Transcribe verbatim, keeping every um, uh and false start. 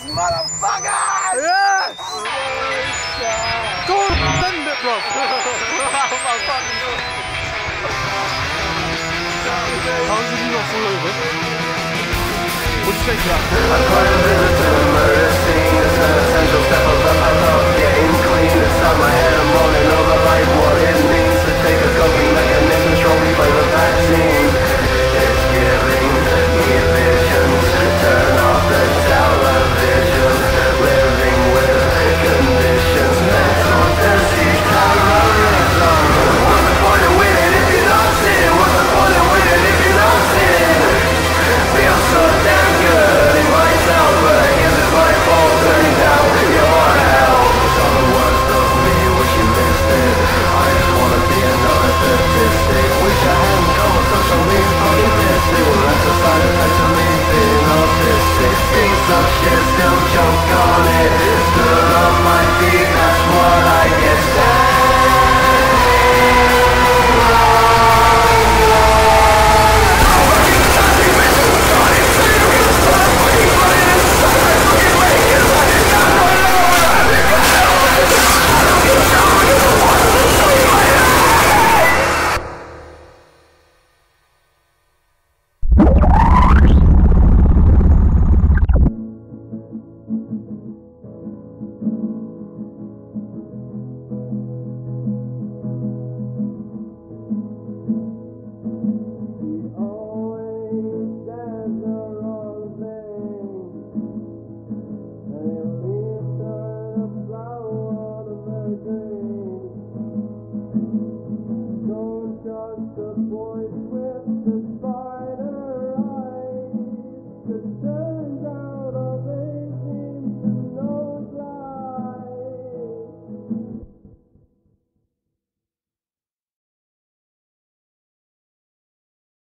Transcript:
Motherfuckers! Yes! Go on, send it, bro. How did you not fall over? What do you say to that? I'm quite a visit to the murder scene. It's an essential step of the I love getting clean. Inside my head I'm rolling over like what it means to take a coping mechanism, strongly flavored vaccines. It's giving me visions. Turn off the television. Living with conditions. Mental disease, terrorism. What's the point of winning if you're not sinning? What's the point of winning if you're not sinning? Feel so damn good in myself, but is it my fault turning down your help? It's all the worst of me, wish you missed it. I just wanna be another statistic. Wish I hadn't come with such a lean fucking mystic. Well, that's a side effect of me being autistic. Seen some shit, still choke on it. Stood on my feet.